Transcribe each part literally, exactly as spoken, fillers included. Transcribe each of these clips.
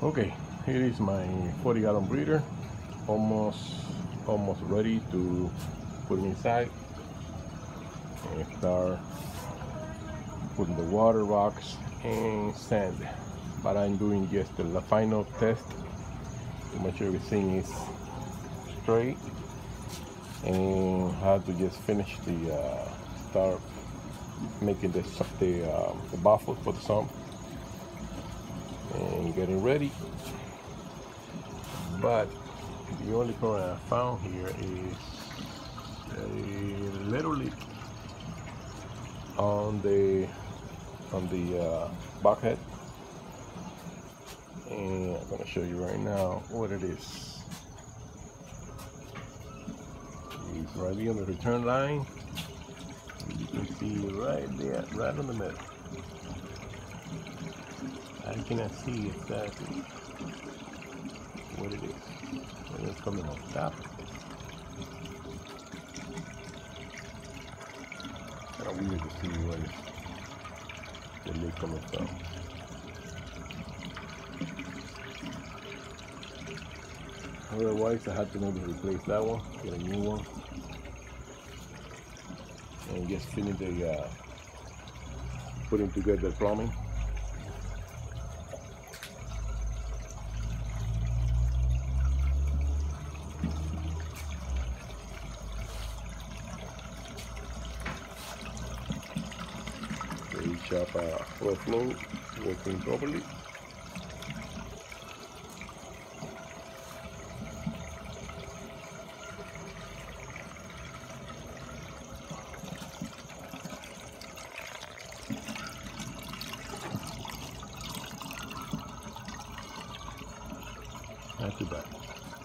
Okay, here is my forty gallon breeder, almost almost ready to put it inside and start putting the water, rocks, and sand. But I'm doing just the final test to make sure everything is straight, and have to just finish the uh, start making the the, uh, the baffles for the sump and getting ready. But the only problem I found here is a little leak on the on the uh, bulkhead, and I'm going to show you right now what it is. It's right here on the return line. You can see right there, right on the middle. I cannot see exactly what it is. And it's coming on top. Kind of weird to see where the leak coming from. Otherwise, I had to maybe replace that one, get a new one, and just finish the uh, putting together the plumbing. The shop uh, flow flow working properly. Not too bad.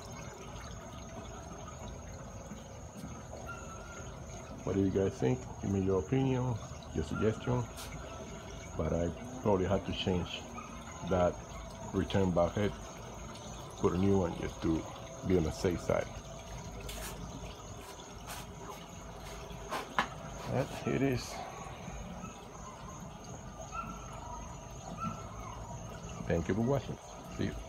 What do you guys think? Give me your opinion, your suggestion. But I probably had to change that return bulkhead, put a new one just to be on the safe side. But it is. Thank you for watching. See you.